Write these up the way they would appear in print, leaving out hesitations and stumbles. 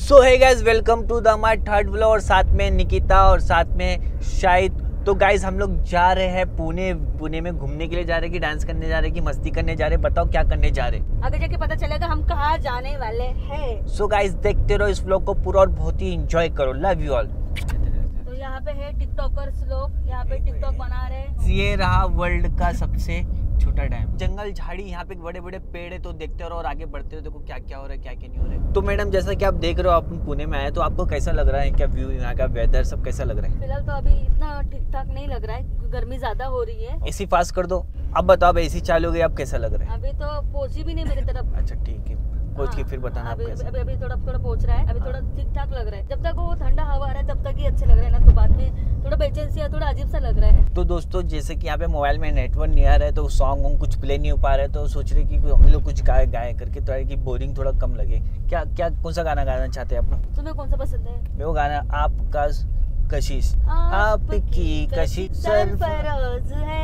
So hey guys, welcome to the my third vlog और साथ में निकिता और साथ में शाहिद। तो गाइस हम लोग जा रहे हैं पुणे में घूमने के लिए जा रहे हैं कि डांस करने जा रहे हैं कि मस्ती करने जा रहे हैं, बताओ क्या करने जा रहे हैं। आगे जाके पता चलेगा हम कहाँ जाने वाले हैं। सो गाइस देखते रहो इस व्लॉग को पूरा और बहुत ही एंजॉय करो। Love you all. तो यहाँ पे है टिकटॉकर्स लोग, यहाँ पे टिकटॉक बना रहे हैं। ये रहा वर्ल्ड का सबसे छोटा डैम, जंगल झाड़ी, यहाँ पे बड़े बड़े पेड़ है। तो देखते रहो और आगे बढ़ते हो, देखो क्या क्या हो रहा है क्या क्या नहीं हो रहा है। तो मैडम जैसा कि आप देख रहे हो, आप पुणे में आए तो आपको कैसा लग रहा है, क्या व्यू, यहाँ का वेदर सब कैसा लग रहा है? फिलहाल तो अभी इतना ठीक ठाक नहीं लग रहा है, गर्मी ज्यादा हो रही है। एसी फास्ट कर दो। अब बताओ, अब एसी चालू हो गई, अब कैसा लग रहा है? अभी तो पहुंची भी नहीं मेरी तरफ। अच्छा ठीक है, पहुंच के फिर बताना आप कैसा। अभी थोड़ा पहुंच रहा है, अभी थोड़ा ठीक ठाक लग रहा है। जब तक वो ठंडा हवा आ रहा है तब तक ही अच्छे लग रहे हैं ना, तो बाद में थोड़ा बेचैनी है, थोड़ा अजीब सा लग रहा है। तो दोस्तों जैसे कि यहाँ पे मोबाइल में नेटवर्क नहीं आ रहा है तो सॉन्ग कुछ प्ले नहीं हो पा रहा है, तो सोच रहे कि हम लोग कुछ गाए करके तो कि बोरिंग थोड़ा कम लगे। क्या क्या कौन सा गाना गाना चाहते हैं आप? तुम्हें कौन सा पसंद है? मेरे को गाना आपका कशिश, आपकी कशिश सरफरोश है।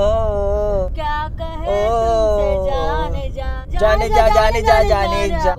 ओ क्या कहे तुमसे जाने जा जाने जा जाने जा जाने जा,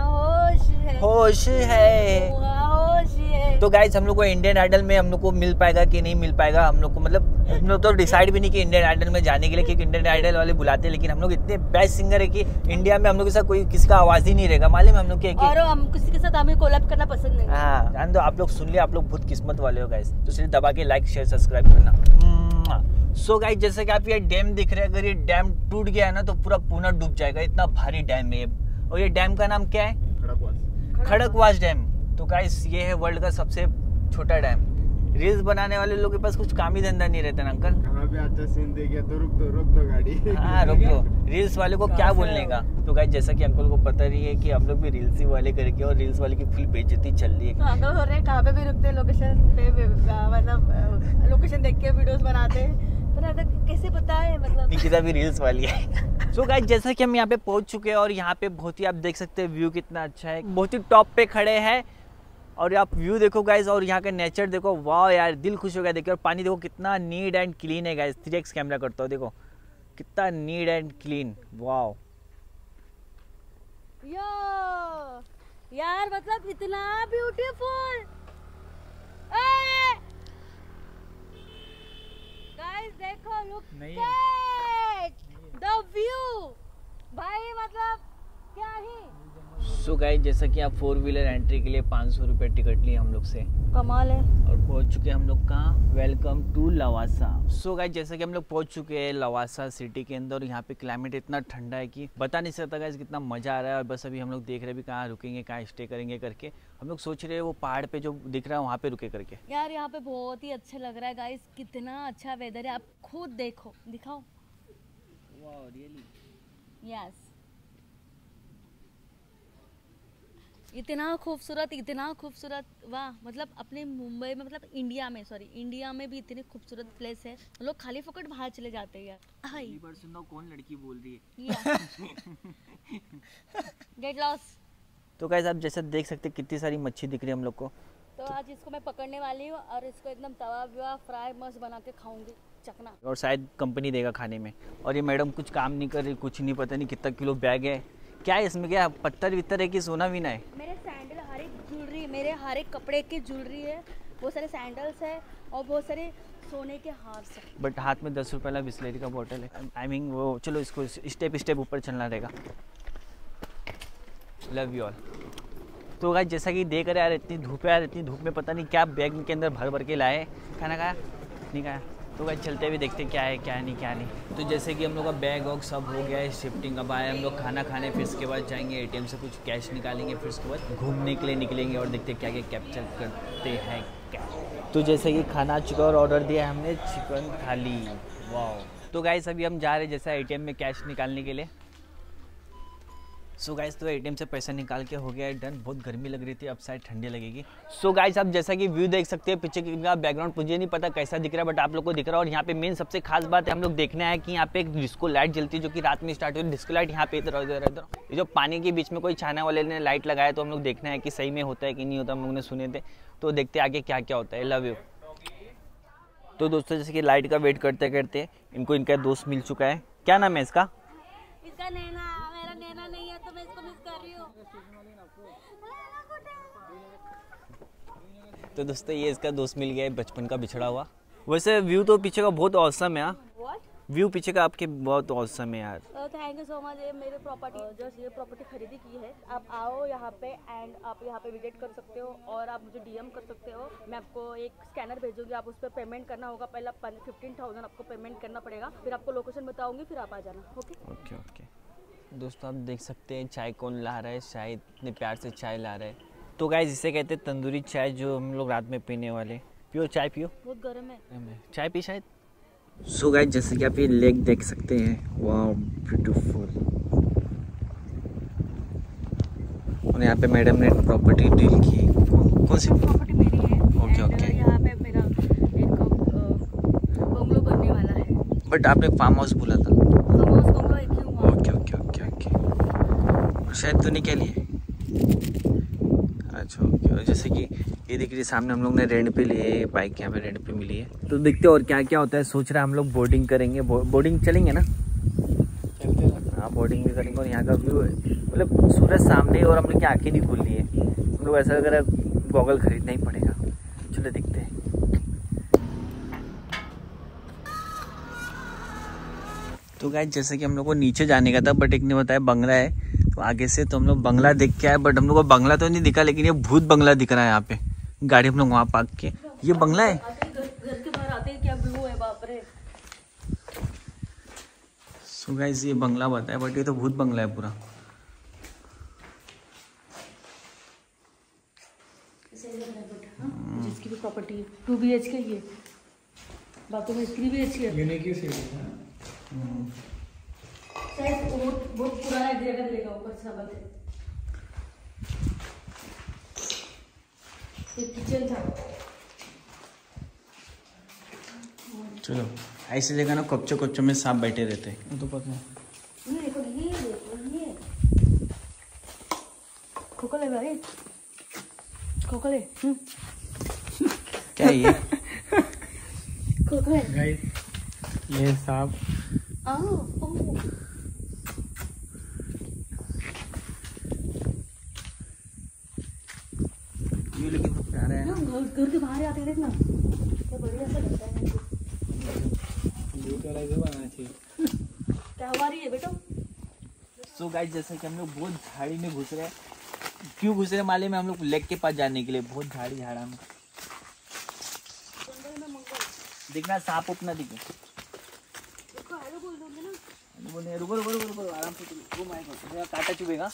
होश है, होश है। तो गाइस हम लोग को इंडियन आइडल में हम लोग को मिल पाएगा कि नहीं मिल पाएगा, हम लोग को मतलब हम लोग तो डिसाइड भी नहीं कि इंडियन आइडल में जाने के लिए, क्योंकि इंडियन आइडल वाले बुलाते हैं, लेकिन हम लोग इतने बेस्ट सिंगर है कि इंडिया में हम लोग के साथ कोई किसी का आवाज ही नहीं रहेगा। मालूम है हम लोग के और हम किसी के साथ हमें कोलैब करना पसंद नहीं। हाँ जान दो, आप लोग सुन लिया, आप लोग बहुत किस्मत वाले हो गाइस। तो सिर्फ दबा के लाइक शेयर सब्सक्राइब करना। सो गाइस जैसे कि आप ये डैम दिख रहे हैं, अगर ये डैम टूट गया है ना तो पूरा पुणे डूब जाएगा, इतना भारी डैम है ये। और ये डैम का नाम क्या है? खड़कवास डैम। तो गाइस ये है वर्ल्ड का सबसे छोटा डैम। रील्स बनाने वाले लोगों के पास कुछ काम ही धंधा नहीं रहता ना अंकल। हमें भी अच्छा सीन दे गया तो रुक दो गाड़ी। हाँ रुक दो, रील्स वाले को क्या बोलने का। तो गाइस जैसा कि अंकल को पता नहीं है कि हम लोग भी रील्स ही वाले करके, और रील्स वाले की फुल बेइज्जती चल रही है। तो अंकल हो रहे हैं कहाँ पे भी रुकते, लोकेशन पे मतलब लोकेशन देख के वीडियोस बनाते हैं। कैसे पता है मतलब निकिता भी रील्स वाली है। सो गाइस जैसा कि हम यहाँ पे पहुंच चुके हैं और यहाँ पे बहुत ही आप देख सकते हैं व्यू कितना अच्छा है, बहुत ही टॉप पे खड़े हैं। और आप व्यू देखो गाइस, और यहाँ का नेचर देखो, वाह यार दिल खुश हो गया देखिए। और पानी देखो कितना नीट एंड क्लीन है गाइस। 3x कैमरा करता हूँ, देखो कितना नीट एंड क्लीन, वाह यार मतलब इतना ब्यूटीफुल। गाइस देखो, लुक द व्यू भाई, मतलब क्या ही। सो गाइस जैसा कि आप 4 व्हीलर एंट्री के लिए 500 रुपये टिकट लिए हम लोग से, कमाल है। और पहुंच चुके हम लोग कहाँ? Welcome to Lavasa. So guys जैसा कि हम लोग पहुंच चुके हैं लवासा सिटी के अंदर, और यहाँ पे क्लाइमेट इतना ठंडा है कि बता नहीं सकता गाइस, कितना मजा आ रहा है। और बस अभी हम लोग देख रहे हैं भी कहाँ रुकेंगे, कहाँ स्टे करेंगे करके। हम लोग सोच रहे हैं वो पहाड़ पे जो दिख रहा है वहाँ पे रुके करके। यार यहाँ पे बहुत ही अच्छा लग रहा है गाइस, कितना अच्छा वेदर है, आप खुद देखो, दिखाओ। वाओ रियली, यस इतना खूबसूरत, वाह। मतलब अपने मुंबई में, मतलब इंडिया में भी इतने खूबसूरत प्लेस है, लोग खाली फोकट बाहर चले जाते हैं यार। सुन दो कौन लड़की बोल रही है। Gate loss. तो गाइस आप जैसा देख सकते हैं कितनी सारी मच्छी दिख रही है हम लोग को। तो आज इसको मैं पकड़ने वाली हूँ और इसको एकदम तवा फ्राई मस्त बना के खाऊंगी, चखना। और शायद कंपनी देगा खाने में। और ये मैडम कुछ काम नहीं कर रही, कुछ नहीं, पता नहीं कितना किलो बैग है, क्या है इसमें, क्या पत्थर वित्तर है कि सोना भी ना है? मेरे सैंडल, हर एक ज्वेलरी, मेरे हर एक कपड़े की ज्वेलरी है, बहुत सारे सैंडल्स है और बहुत सारे सोने के हार से। बट हाथ में 10 रुपये वाला बिस्लेरी का बोतल है। आई मीन वो चलो इसको स्टेप ऊपर चलना रहेगा। Love you all. तो गाइस जैसा कि देख रहे यार, इतनी धूप है यार, इतनी धूप में पता नहीं क्या बैग के अंदर भर के लाए। खाना खाया नहीं खाया? तो गाइस चलते हुए देखते क्या है क्या नहीं। तो जैसे कि हम लोग का बैग वॉग सब हो गया है शिफ्टिंग, अब आए हम लोग खाना खाने, फिर इसके बाद जाएंगे एटीएम से कुछ कैश निकालेंगे, फिर उसके बाद घूमने के लिए निकलेंगे और देखते क्या क्या कैप्चर करते हैं क्या। तो जैसे कि खाना आ चुका और ऑर्डर दिया हमने चिकन थाली, वाह। तो गाइस अभी हम जा रहे हैं जैसा एटीएम में कैश निकालने के लिए। सो गाइस तो एटीएम से पैसा निकाल के हो गया है डन। बहुत गर्मी लग रही थी, अब शायद ठंडी लगेगी। सो गाइस आप जैसा कि व्यू देख सकते हैं, पीछे का बैकग्राउंड मुझे नहीं पता कैसा दिख रहा है, बट आप लोग को दिख रहा है। और यहाँ पे मेन सबसे खास बात है, हम लोग देखना है कि यहाँ पे एक डिस्को लाइट जलती है, जो कि रात में स्टार्ट हुई। डिस्को लाइट यहाँ पे इधर ये जो पानी के बीच में कोई छाना वाले ने लाइट लगाया, तो हम लोग देखना है कि सही में होता है कि नहीं होता। हम लोग ने सुने थे, तो देखते आगे क्या क्या होता है। Love you. तो दोस्तों जैसे कि लाइट का वेट करते करते इनको इनका दोस्त मिल चुका है। क्या नाम है इसका? नैना। मेरा नैना नहीं है तो मैं इसको मिस कर रही हूँ। तो दोस्तों ये इसका दोस्त मिल गया है बचपन का बिछड़ा हुआ। वैसे व्यू तो पीछे का बहुत औसम है। व्यू पीछे का आपके बहुत औसम है यार। Thank you so much. ये मेरे प्रॉपर्टी जस्ट ये प्रॉपर्टी खरीदी की है। आप आओ यहाँ पे एंड आप यहाँ पे विजिट कर सकते हो और आप मुझे डीएम कर सकते हो। मैं आपको एक स्कैनर भेजूंगी, आप उस पर पेमेंट करना होगा। पहला 15,000 आपको पेमेंट करना पड़ेगा, फिर आपको लोकेशन बताऊंगी, फिर आप आ जाना। Okay okay okay. दोस्तों आप देख सकते हैं चाय कौन ला रहा है, शायद इतने प्यार से चाय ला रहा है। तो गाइस इसे कहते हैं तंदूरी चाय, जो हम लोग रात में पीने वाले। पियो चाय पियो, बहुत गर्म है। चाय पी शायद। सो गाइस जैसे कि आप ये लेक देख सकते हैं, वाह ब्यूटीफुल। और यहाँ पे मैडम ने प्रॉपर्टी डील की। कौन सी प्रॉपर्टी मेरी है। Okay okay. यहाँ पे मेरा एक बंगलो बनने वाला है। बट आपने फार्म हाउस बोला था। बंगलो एक ही हुआ। Okay okay okay okay. और शायद तूने क्या लिए? अच्छा ओके। और जैसे कि ये दिख रही सामने हम लोग ने रेंट पे लिए, बाइक यहाँ पे रेंट पे मिली है। तो देखते और क्या क्या होता है। सोच रहा है हम लोग बोर्डिंग करेंगे। बोर्डिंग चलेंगे ना? चलते हैं। हाँ बोर्डिंग भी करेंगे। और यहाँ का व्यू है, मतलब सूरज सामने ही और हम लोग की आँखें नहीं खुल रही है। हम लोग ऐसा अगर गॉगल खरीदना ही पड़ेगा। चलो देखते हैं। तो गाइस जैसे कि हम लोग को नीचे जाने का था, बट एक ने बताया बंगला है, तो आगे से तो हम लोग बंगला देख के आए। बट हम लोग को बंगला तो नहीं दिखा, लेकिन ये भूत बंगला दिख रहा है। यहाँ पे गाड़ी हम लोग वहाँ पार्क के, ये बंगला है। घर के बाहर आते हैं, क्या व्यू है, बाप रे। सो गाइस ये बंगला बताया, बट ये तो भूत बंगला है पूरा। जिसकी भी प्रॉपर्टी 2 BHK ये बातों में इसकी भी अच्छी है। यूनिक ही शायद बहुत पुराना एक जगह देगा ऊपर से बात है। एक किचन था। चलो ऐसी जगह ना कच्चों कच्चों में सांप बैठे रहते हैं, वो तो पता है। ये खोखले भाई, खोखले। क्या है ये? खोखले गाइस ये सांप ये लेकिन बहुत प्यारा है। घर के बाहर आते देखना, क्या बढ़िया सा लगता है। क्या हुआ रही है बेटा? सो गाइस जैसे कि हम लोग बहुत झाड़ी में घुस रहे हैं। क्यों घुस रहे माले में? हम लोग लेक के पास जाने के लिए। बहुत झाड़ी झाड़ा में देखना सांप अपना दिखे। रुको रुको रुको रुको, आराम से। वो माइक कांटा चुभेगा।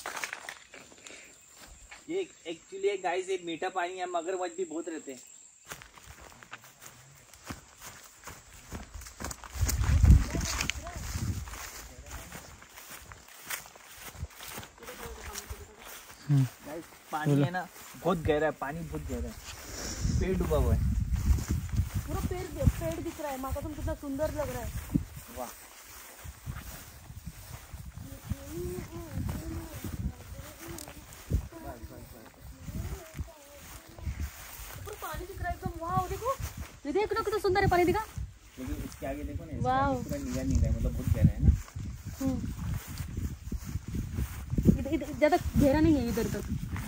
ये एक्चुअली गाइस ये मीठा पानी है, मगरमच्छ भी बहुत रहते हैं। गाइस पानी है ना बहुत गहरा है, पानी बहुत गहरा है। पेड़ डूबा हुआ है पूरा। पेड़ दिख रहा है। माँ का तुम कितना सुंदर लग रहा है। वाह। पानी दिख रहा है एकदम। वाह देखो, ये देखो कितना सुंदर है पानी दिखा। लेकिन इसके आगे देखो ना, इसके वाह। आगे पूरा नीला नीला है, मतलब बहुत गहरा है ना। ज्यादा गहरा नहीं है इधर तक।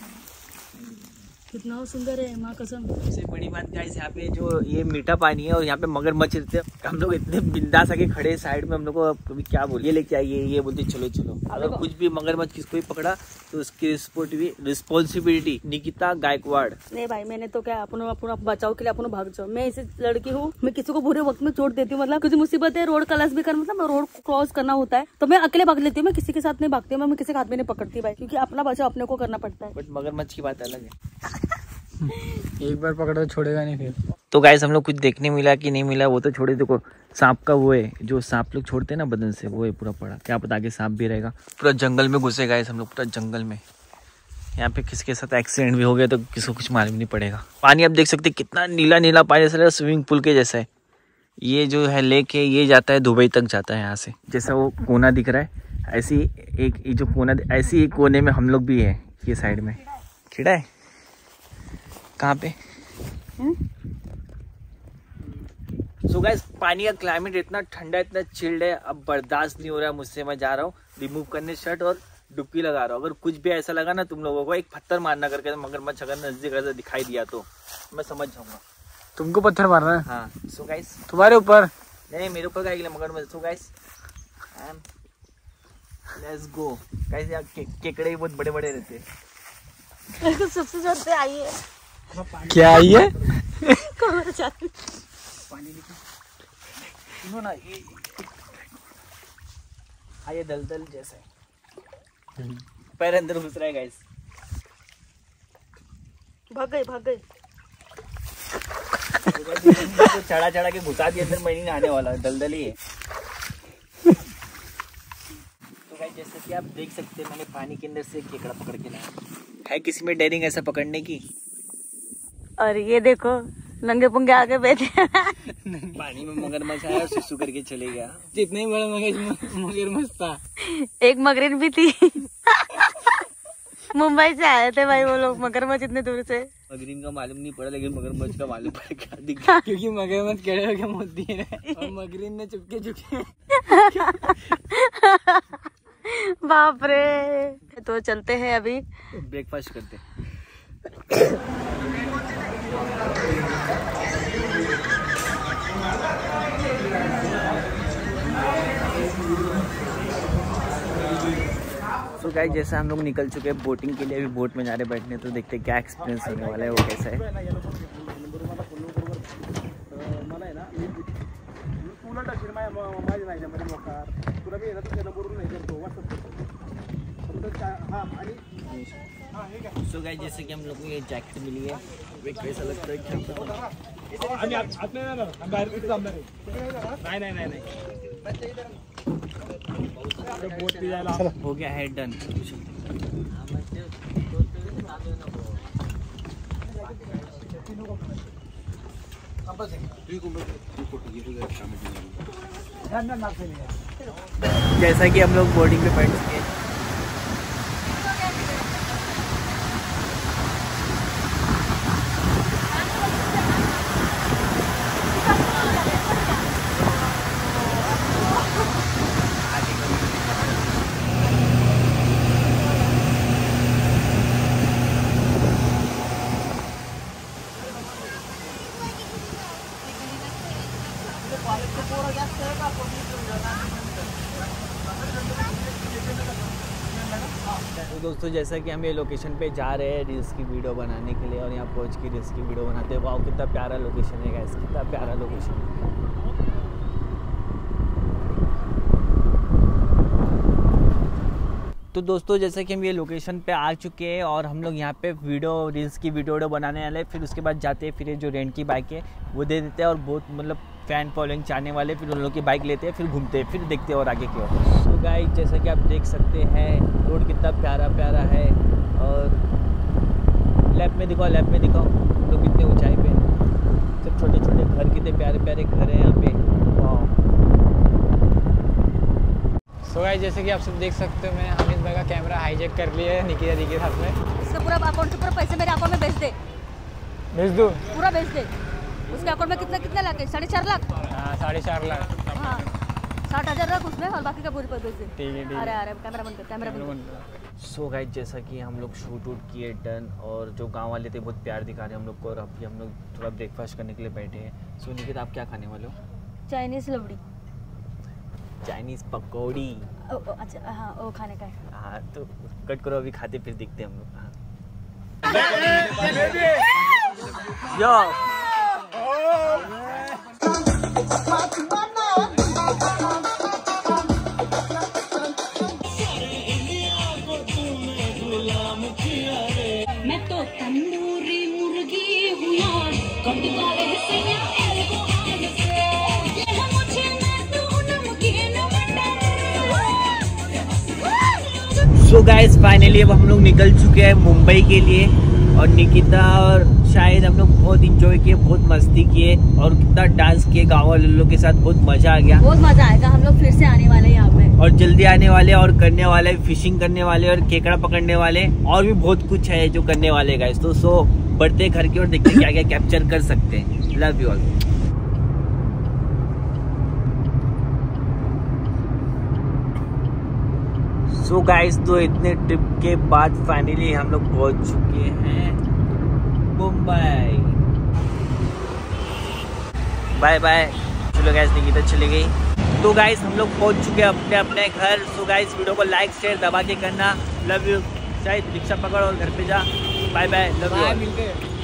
कितना सुंदर है माँ कसम। सबसे बड़ी बात गाइस यहाँ पे जो ये मीठा पानी है और यहाँ पे मगरमच्छ रहते हैं। हम लोग इतने बिंदास आके खड़े साइड में। हम लोग को कभी क्या बोलिए, ये लेके आइए, ये बोलते चलो चलो। अगर कुछ भी मगरमच्छ किसको भी पकड़ा तो उसकी रिस्पॉन्सिबिलिटी निकिता गायकवाड़। नहीं भाई, मैंने तो क्या अपना बचाव के लिए अपना भाग जाओ। मैं ऐसी लड़की हूँ, मैं किसी को बुरे वक्त में छोड़ देती हूँ। मतलब कुछ मुसीबत है, रोड क्रॉस भी कर, मतलब रोड क्रॉस करना होता है तो मैं अकेले भाग लेती हूँ। मैं किसी के साथ नहीं भागती हूँ, मैं किसी का हाथ में नहीं पकड़ती भाई, क्योंकि अपना बचाव अपने को करना पड़ता है। बट मगरमच्छ की बात अलग है। एक बार पकड़ा तो छोड़ेगा नहीं फिर। तो गाइस हम लोग कुछ देखने मिला कि नहीं मिला वो तो छोड़े। देखो सांप का वो है जो सांप लोग छोड़ते हैं ना बदन से, वो है पूरा पड़ा। क्या पता आगे सांप भी रहेगा। पूरा जंगल में घुसे गाइस हम लोग, पूरा जंगल में। यहाँ पे किसके साथ एक्सीडेंट भी हो गया तो किसी को कुछ मालूम नहीं पड़ेगा। पानी आप देख सकते हैं कितना नीला नीला पानी, जैसा स्विमिंग पूल के जैसा है। ये जो है लेक है, ये जाता है दुबई तक जाता है यहाँ से। जैसा वो कोना दिख रहा है, ऐसी एक ये जो कोना, ऐसी एक कोने में हम लोग भी है। ये साइड में खिड़ा है। कहाँ पे? सो गाइस पानी का क्लाइमेट इतना ठंडा, इतना चिल्ड है, अब बर्दाश्त नहीं हो रहा है मुझसे। मैं जा रहा हूँ रिमूव करने शर्ट और डुबकी लगा रहा हूँ। अगर कुछ भी ऐसा लगा ना तुम लोगों को, एक पत्थर मारना करके, मगरमच्छ अगर नजदीक ऐसा दिखाई दिया तो मैं समझ जाऊंगा तुमको पत्थर मारना है। हाँ। सो गाइस, तुम्हारे ऊपर नहीं मेरे ऊपर का मगरमच्छ। So guys let's go guys. यहाँ केकड़े बहुत बड़े बड़े रहते हैं। मेरे को सबसे जोरते आई है। क्या आई है? पानी लेके सुनो ना, ये दलदल जैसा है, पैर अंदर घुस रहा है गाइस। भाग गए तो चढ़ा के घुसा दिया अंदर, मैं नहीं नहाने वाला, दलदल ही है। तो गाइस जैसे कि आप देख सकते हैं मैंने पानी के अंदर से केकड़ा पकड़ के लाया है। किसी में डेयरिंग ऐसा पकड़ने की? और ये देखो नंगे पुंगे आगे बैठे पानी में मगरमच्छ आया और सुसु करके चले गया। जितने बड़ा मगरमच्छ था। एक मगरीन भी थी। मुंबई से आए थे भाई वो लोग, मगरमच्छ इतने दूर से। मगरीन का मालूम नहीं पड़ा, लेकिन मगरमच्छ का मालूम पड़ा क्या दिख गया। क्योंकि मगरमच्छ खड़े होकर मुँह दिए रहे और मगरीन ने चुपके बाप रे। तो चलते हैं अभी ब्रेकफास्ट करते। तो गाइस जैसे हम लोग निकल चुके हैं बोटिंग के लिए, अभी बोट में जा रहे बैठने, तो देखते हैं क्या एक्सपीरियंस होने वाला है, वो कैसा है। सो गाइस जैसे कि हम लोग को ये जैकेट मिली है, वे कैसा लगता है क्या? हो गया है डन। जैसा कि हम लोग बोर्डिंग पे बैठ चुके हैं, तो दोस्तों जैसा कि हम ये लोकेशन पे जा रहे हैं रील्स की वीडियो बनाने के लिए, और यहाँ पहुँच के रील्स की वीडियो बनाते हैं। वाह कितना प्यारा लोकेशन है गाइस, कितना प्यारा लोकेशन है। तो दोस्तों जैसा कि हम ये लोकेशन पे आ चुके हैं और हम लोग यहाँ पे रील्स की वीडियो बनाने वाले हैं। फिर उसके बाद जाते हैं, फिर ये जो रेंट की बाइक है वो दे देते हैं, और बहुत मतलब फ़ैन फॉलोइंग चाहने वाले फिर उन लोग की बाइक लेते हैं, फिर घूमते हैं, फिर देखते हैं और आगे की ओर। तो गाइस जैसा कि आप देख सकते हैं रोड कितना प्यारा प्यारा है, और लेफ्ट में दिखाओ लोग कितने ऊंचाई पे, सब छोटे छोटे घर, कितने प्यारे प्यारे घर हैं यहाँ पे। वाह। सो गाइस जैसे कि आप सब देख सकते हो, मैंने अमित भाई का कैमरा हाईजैक कर लिया है निकिता दी के हाथ में। इसका पूरा अकाउंट से पूरा पैसे मेरे अकाउंट में भेज दे। भेज दूँ? पूरा भेज दे। उसके अकाउंट में कितना लाख है? 4.5 लाख। हाँ 4.5 लाख। हाँ 60,000 रख उसमें और बाकी का पूरी पैसे भेज दे। ठीक है। अरे कैमरा बंद कर। सो गाइस जैसा कि हम लोग शूट किए डन, और जो गांव वाले थे बहुत प्यार दिखा रहे हम लोग को, और अभी हम लोग थोड़ा ब्रेकफास्ट करने के लिए बैठे हैं। सो निकिता आप क्या खाने वाले हो? चाइनीज़ लवड़ी, चाइनीज़ पकौड़ी। अच्छा हाँ वो खाने का है। हाँ तो कट करो, अभी खाते फिर दिखते हम लोग। हाँ यो मैं तो तंदूरी मुर्गी हूँ यार, कट वाले से एल्बो आने से ये मुझे मैं तू नमकीन मटर। सो गाइस फाइनली अब हम लोग निकल चुके हैं मुंबई के लिए, और निकिता और शायद हम लोग बहुत इंजॉय किए, बहुत मस्ती किए, और कितना डांस किए गाँव वाले लोग के साथ, बहुत मजा आ गया। बहुत मजा आएगा। हम लोग फिर से आने वाले हैं यहाँ पे, और जल्दी आने वाले और करने वाले, फिशिंग करने वाले और केकड़ा पकड़ने वाले, और भी बहुत कुछ है जो करने वाले गाइस। तो सो बढ़ते घर की ओर, देखते क्या क्या कैप्चर कर सकते हैं। Love you all. So guys, तो इतने ट्रिप के बाद फाइनली हम लोग पहुंच चुके हैं मुंबई। Bye bye. चलो गाइस, निकिता चली गई। तो गाइस हम लोग पहुंच चुके हैं अपने अपने घर। सो गाइस वीडियो को लाइक शेयर दबा के करना। Love you. शायद रिक्शा पकड़ और घर पे जा। Bye bye, love you. मिलते हैं।